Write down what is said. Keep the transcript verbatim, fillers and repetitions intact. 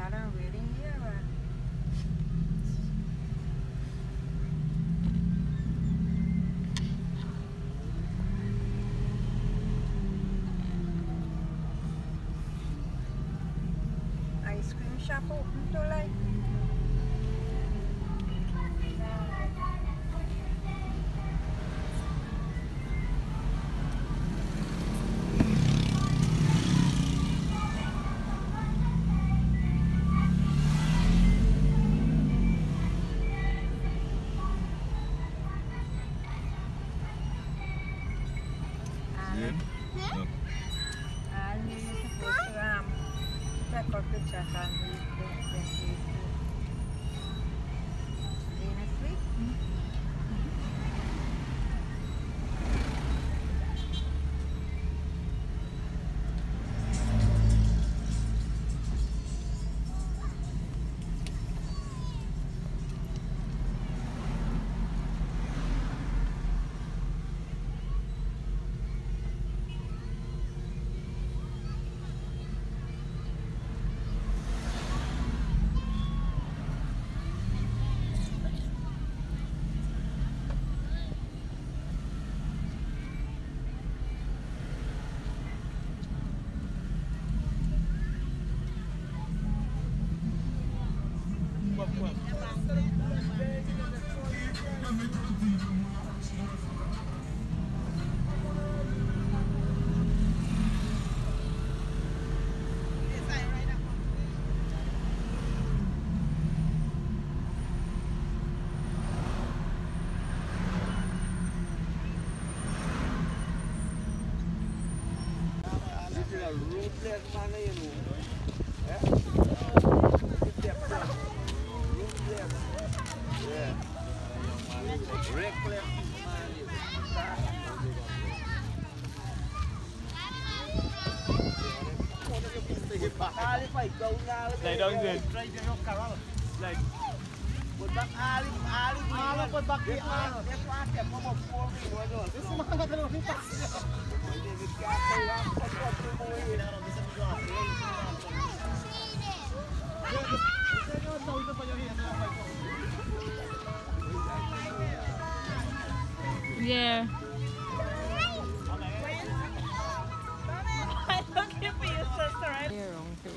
God, I'm waiting here. But ice cream shop open till like and you're supposed to um, check out the chat and read the, the place. Ain't it sweet? Ruthless man, you know. Yeah. Ruthless. Yeah. Reckless man, you Slide down good. Slide. Put back Ali, Ali, Ali, put back the Ali. That's why I come up for me. This is my little bit. Yeah. I'm looking for your sister, right? You're wrong too.